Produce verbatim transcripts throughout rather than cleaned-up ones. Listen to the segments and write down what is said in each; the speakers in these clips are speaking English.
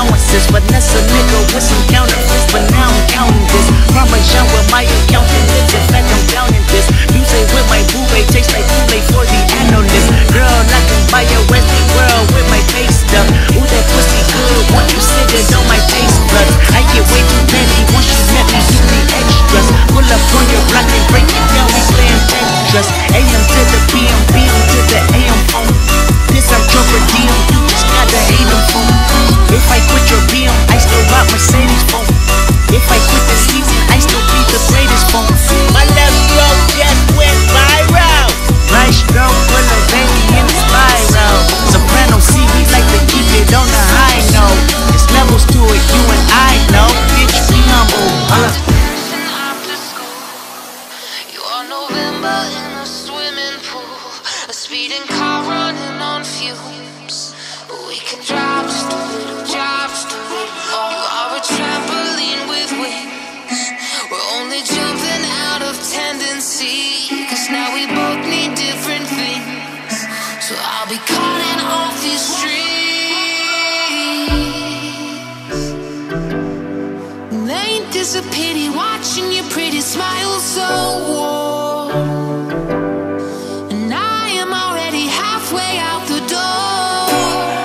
allowances. Vanessa nigga with some counterfeits, but now I'm counting this. Parmesan with my accountant is, in fact I'm down in this. Music with my boo babe tastes like Kool-Aid for the analyst. Girl, I can buy a Western world with my face stuff. Ooh, that pussy good, once you sit it on my taste buds. I get way too petty once you let me do the extras. Pull up on your block and break it down, we playing extras. A M to the P M, P M to the A M phone. This I'm drunk per diem, you just gotta hate them phone. If I quit your B M, I still rock Mercedes phone. If I quit the season, I still be the greatest phone. My left row just went viral. Right stroke full of baby in the spiral. Soprano see me like to keep it on the high note. There's levels to it, you and I know. Bitch, be humble. Holla. After school, you are November in a swimming pool, a speeding car running on fumes. We can drive just a little, drive just a little. You are a trampoline with wings. We're only jumping out of tendency, cause now we both need different things. So I'll be cutting off these strings. And ain't this a pity, watching your pretty smile so warm? And I am already halfway out the door.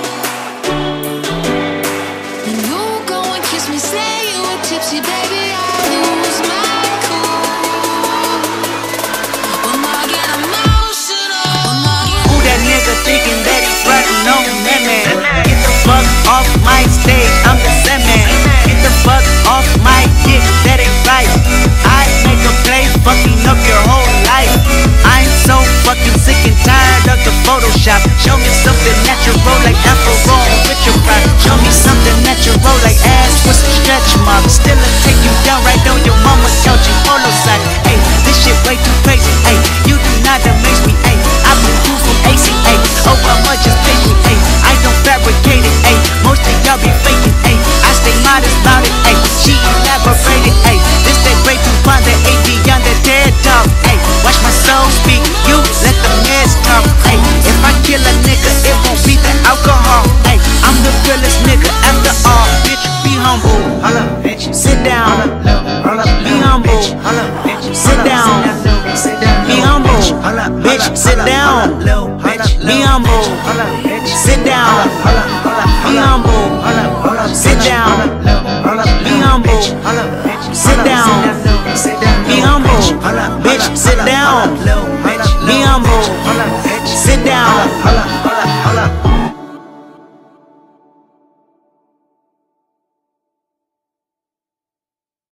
And you go and kiss me, say you were tipsy, baby, I lose my cool. When I get emotional, when I get Who that nigga thinking that he frontin' on me, man? Get the fuck off my stage, I'm the same man. Get the fuck off my dick, that ain't right. I make a play, fucking up your whole life. I'm so fucking sick and tired of the Photoshop. Show me something natural like Afro with your pride. Show me something natural like ass with some stretch marks. Still a take you down right on your mama's couch in polo side. Hey, this shit way too crazy. Hey, you do not amaze me. Hey, I've been through from A C A. Oh, how much is pay me? Hey, I don't fabricate it. Hey, most of y'all be faking. Hey, I stay modest about it. Hey, she elaborated. Hey, this they way too fun. The A D on the TED Talk. Hey, watch my soul speak. You let the meds talk. Hey, if I kill a nigga, it won't be the alcohol. Hey, I'm the realest nigga after all. Bitch, be humble. Holla, bitch. Sit down. Be humble. Sit down. Be humble. Bitch, sit down. Be humble. Sit down. Be humble. Sit down. Be humble. Sit down. Be humble. Bitch, sit down.